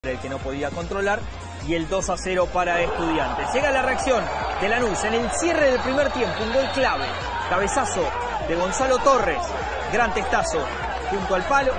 el que no podía controlar, y el 2-0 para Estudiantes. Llega la reacción de Lanús en el cierre del primer tiempo, un gol clave, cabezazo de Gonzalo Torres, gran testazo junto al palo,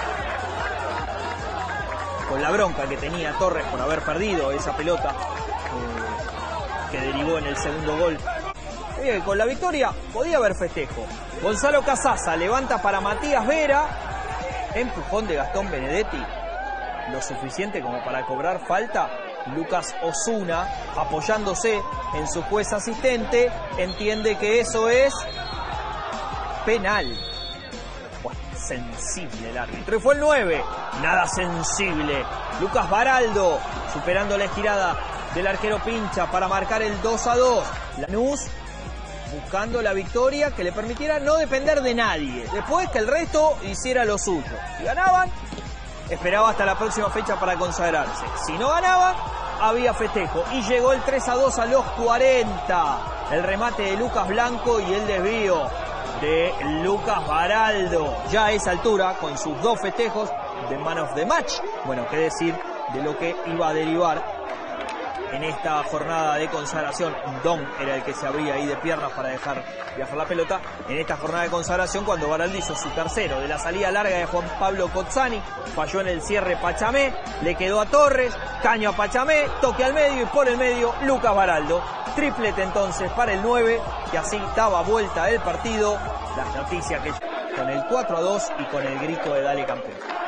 con la bronca que tenía Torres por haber perdido esa pelota que derivó en el segundo gol. Con la victoria podía haber festejo. Gonzalo Casaza levanta para Matías Vera, empujón de Gastón Benedetti, lo suficiente como para cobrar falta. Lucas Osuna, apoyándose en su juez asistente, entiende que eso es penal. Bueno, sensible el árbitro. Y fue el 9, nada sensible. Lucas Baraldo, superando la estirada del arquero Pincha para marcar el 2-2. Lanús buscando la victoria que le permitiera no depender de nadie. Después que el resto hiciera lo suyo. Si ganaban, esperaba hasta la próxima fecha para consagrarse. Si no ganaban, había festejo. Y llegó el 3-2 a los 40. El remate de Lucas Blanco y el desvío de Lucas Baraldo. Ya a esa altura, con sus dos festejos de man of the match. Bueno, qué decir de lo que iba a derivar en esta jornada de consagración. Don era el que se abría ahí de piernas para dejar viajar la pelota. En esta jornada de consagración, cuando Baraldo hizo su tercero de la salida larga de Juan Pablo Cozzani, falló en el cierre Pachamé, le quedó a Torres, caño a Pachamé, toque al medio y por el medio Lucas Baraldo. Triplete entonces para el 9, que así daba vuelta el partido. Las noticias que con el 4-2 y con el grito de dale campeón.